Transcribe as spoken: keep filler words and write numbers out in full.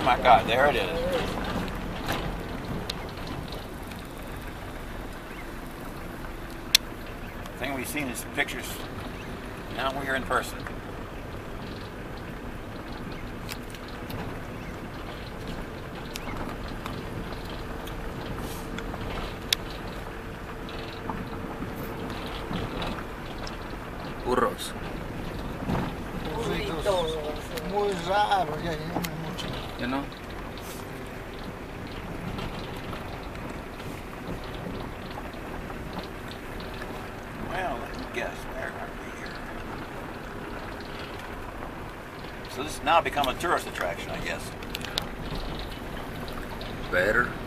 my God, there it is. Thing we've seen is pictures. Now we're in person. Burros. Burritos. Muy raro, ya no hay mucho. You know? Well, let me guess. Where are we here? So this has now become a tourist attraction, I guess. Better.